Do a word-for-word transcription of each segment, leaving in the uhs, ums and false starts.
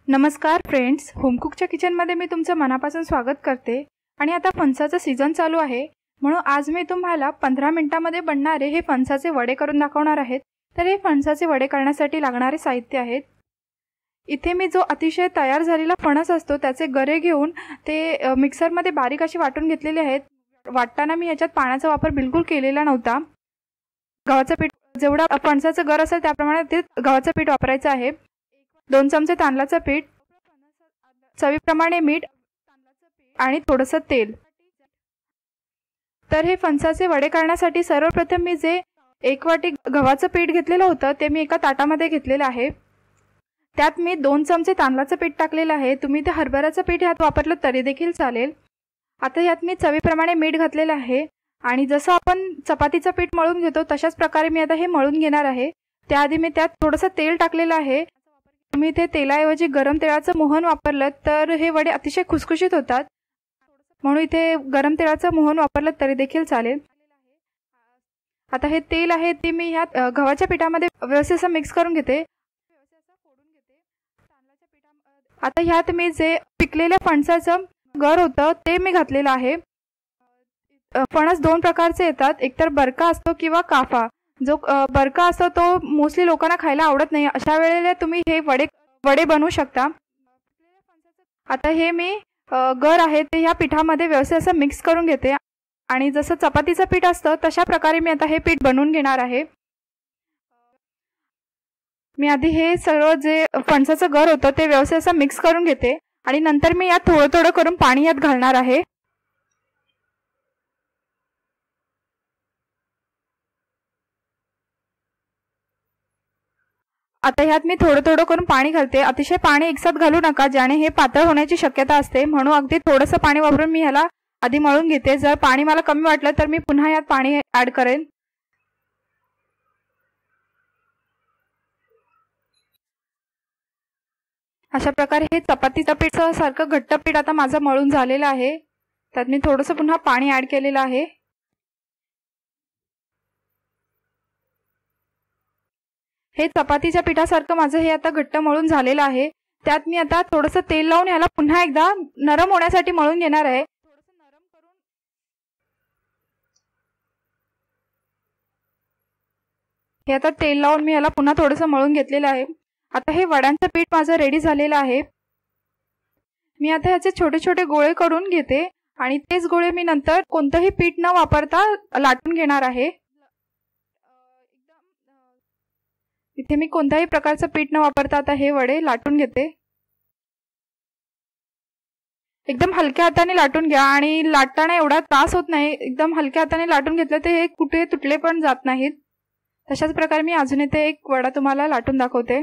नमस्कार फ्रेंड्स, होमकुकच्या किचनमध्ये मी तुमचं मनापासून स्वागत करते। आणि आता फणसाचा सीझन चालू आहे, म्हणून आज मी तुम्हाला पंधरा मिनिटांमध्ये बनणारे हे फणसाचे वडे करून दाखवणार आहेत। तर हे फणसाचे वडे करण्यासाठी लागणारे साहित्य आहेत। इथे मी जो अतिशय तयार झालेला फणस असतो त्याचे गरे घेऊन ते मिक्सरमध्ये बारीक असे वाटून घेतलेले आहेत। वाटताना मी याच्यात पाण्याचा वापर बिलकुल केलेला नव्हता। गव्हाचं पीठ जेवढा फणसाचं गर असेल त्याप्रमाणे ते गव्हाचं पीठ वापरायचं आहे। दोन चमचे तांदळाचं पीठ, चवीप्रमाणे मीठ आणि थोडंसं तेल। तर हे फणसाचे वडे करण्यासाठी सर्वप्रथम मी जे एक वाटी गव्हाचं पीठ घेतलेलं होतं ते मी एका ताटामध्ये घेतलेलं आहे। त्यात मी दोन चमचे तांदळाचं पीठ टाकलेलं आहे। तुम्ही ते हरभऱ्याचं पीठ यात वापरलं तरी देखील चालेल। आता यात मी चवीप्रमाणे मीठ घातलेलं आहे आणि जसं आपण चपातीचं पीठ मळून घेतो तशाच प्रकारे मी आता हे मळून घेणार आहे। त्याआधी मी त्यात थोडंसं तेल टाकलेलं आहे। तुम्ही ते तेलाऐवजी गरम तेलाचं मोहन वापरलं तर हे वडे अतिशय खुसखुशीत होतात, म्हणून इथे गरम तेलाचं मोहन वापरलं तरी देखील चालेल। आता हे तेल आहे ते मी ह्यात गव्हाच्या पिठामध्ये व्यवस्थित असं मिक्स करून घेते। आता ह्यात मी जे पिकलेल्या फणसाचं गर होतं ते मी घातलेलं आहे। फणस दोन प्रकारचे येतात, एकतर बरका असतो किंवा काफा। जो बरका असतो तो मोस्टली लोकांना खायला आवडत नाही, अशा वेळेला तुम्ही हे वडे वडे बनवू शकता। आता हे मी गर आहे ते ह्या पिठामध्ये व्यवस्थित असं मिक्स करून घेते आणि जसं चपातीचं पीठ असतं तशा प्रकारे मी आता हे पीठ बनवून घेणार आहे। मी आधी हे सर्व जे फणसाचं गर होतं ते व्यवस्थित असं मिक्स करून घेते आणि नंतर मी यात थोडं थोडं करून पाणी यात घालणार आहे। आता ह्यात मी थोडं थोडं करून पाणी घालते। अतिशय पाणी एकसाथ घालू नका, ज्याने हे पातळ होण्याची शक्यता असते, म्हणून अगदी थोडंसं पाणी वापरून मी ह्याला आधी मळून घेते। जर पाणी मला कमी वाटलं तर मी पुन्हा यात पाणी ॲड करेन। अशा प्रकारे हे चपातीचं पीठ सारखं घट्ट पीठ आता माझं मळून झालेलं आहे। त्यात मी थोडंसं पुन्हा पाणी ॲड केलेलं आहे। हे चपातीच्या पिठासारखं माझं हे आता घट्ट मळून झालेलं आहे। त्यात मी आता थोडंसं तेल लावून ह्याला पुन्हा एकदा नरम होण्यासाठी मळून घेणार आहे। हे आता तेल लावून मी ह्याला पुन्हा थोडंसं मळून घेतलेलं आहे। आता हे वड्यांचं पीठ माझं रेडी झालेलं आहे। मी आता ह्याचे छोटे छोटे गोळे करून घेते आणि तेच गोळे मी नंतर कोणतंही पीठ न वापरता लाटून घेणार आहे। इथे मी कोणत्याही प्रकारचं पीठ न वापरता आता हे वडे लाटून घेते। एकदम हलक्या हाताने लाटून घ्या आणि लाटताना एवढा त्रास होत नाही। एकदम हलक्या हाताने लाटून घेतलं तर हे कुठे तुटले पण जात नाहीत। तशाच प्रकारे मी अजून इथे एक वडा तुम्हाला लाटून दाखवते।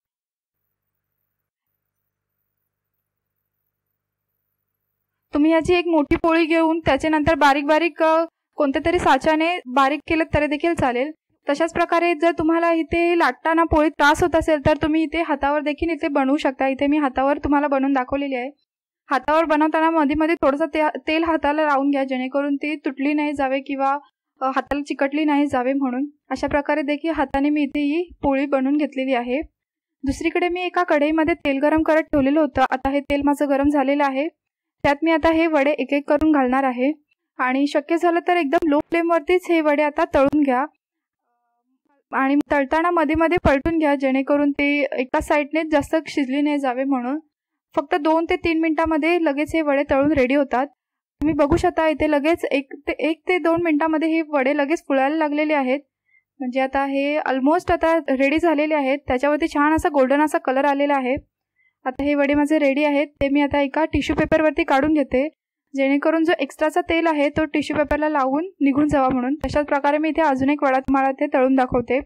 तुम्ही याची एक मोठी पोळी घेऊन त्याचे नंतर बारीक बारीक कोणत्या तरी साच्याने बारीक केलं तरी देखील चालेल। तशाच प्रकारे जर तुम्हाला इथे लाटताना पोळी त्रास होत असेल तर तुम्ही इथे हातावर देखील इथे बनवू शकता। इथे मी हातावर तुम्हाला बनवून दाखवलेली आहे। हातावर बनवताना मध्ये मध्ये थोडंसं ते तेल हाताला लावून घ्या, जेणेकरून ती तुटली नाही जावे किंवा हाताला चिकटली नाही जावे म्हणून। अशा प्रकारे देखील हाताने मी इथे ही पोळी बनवून घेतलेली आहे। दुसरीकडे मी एका कढईमध्ये तेल गरम करत ठेवलेलं होतं। आता हे तेल माझं गरम झालेलं आहे। त्यात मी आता हे वडे एक एक करून घालणार आहे आणि शक्य झालं तर एकदम लो फ्लेमवरतीच हे वडे आता तळून घ्या आणि तळताना मध्ये मध्ये पलटून घ्या, जेणेकरून ते एका साईडने जास्त शिजली नाही जावे म्हणून। फक्त दोन ते तीन मिनिटांमध्ये लगेच हे वडे तळून रेडी होतात। तुम्ही बघू शकता इथे लगेच एक ते एक ते दोन मिनिटांमध्ये हे वडे लगेच फुलायला लागलेले आहेत। म्हणजे आता हे ऑलमोस्ट आता रेडी झालेले आहेत। त्याच्यावरती छान असा गोल्डन असा कलर आलेला आहे। आता हे वडे माझे रेडी आहेत, ते मी आता एका टिश्यू पेपरवरती काढून घेते, जेणेकरून जो एक्स्ट्राचा तेल आहे तो टिश्यू पेपरला लावून निघून जावा म्हणून। तशाच प्रकारे मी इथे अजून एक वडा तुम्हाला ते तळून दाखवते।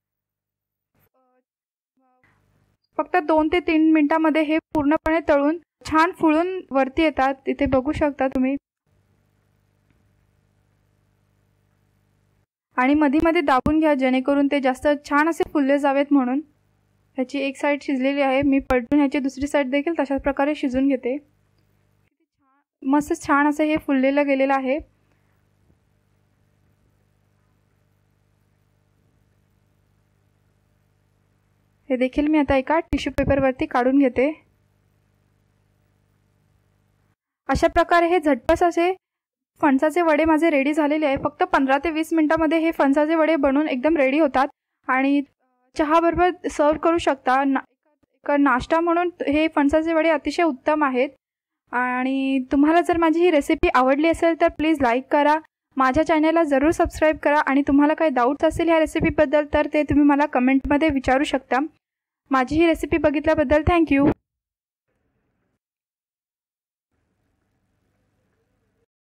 फक्त दोन ते तीन मिनिटांमध्ये हे पूर्णपणे तळून छान फुलून वरती येतात। इथे बघू शकता तुम्ही, आणि मध्ये मध्ये दाबून घ्या, जेणेकरून ते जास्त छान असे फुलले जावेत म्हणून। ह्याची एक साईड शिजलेली आहे, मी पलटून ह्याची दुसरी साईड देखील तशाच प्रकारे शिजून घेते। मस्त छान असं हे फुललेलं गेलेलं आहे। हे देखील मी आता एका टिश्यू पेपरवरती काढून घेते। अशा प्रकारे हे झटपट असे फणसाचे वडे माझे रेडी झालेले आहे. फक्त पंधरा ते वीस मिनिटांमध्ये हे फणसाचे वडे बनून एकदम रेडी होतात आणि चहाबरोबर सर्व करू शकता. ना एक नाश्ता म्हणून हे फणसाचे वडे अतिशय उत्तम आहेत. आणि तुम्हाला जर माझी ही रेसिपी आवडली असेल तर प्लीज लाईक करा, माझ्या चॅनलला जरूर सबस्क्राईब करा आणि तुम्हाला काही डाऊट्स असेल ह्या रेसिपीबद्दल तर ते तुम्ही मला कमेंटमध्ये विचारू शकता. माझी ही रेसिपी बघितल्याबद्दल थँक्यू.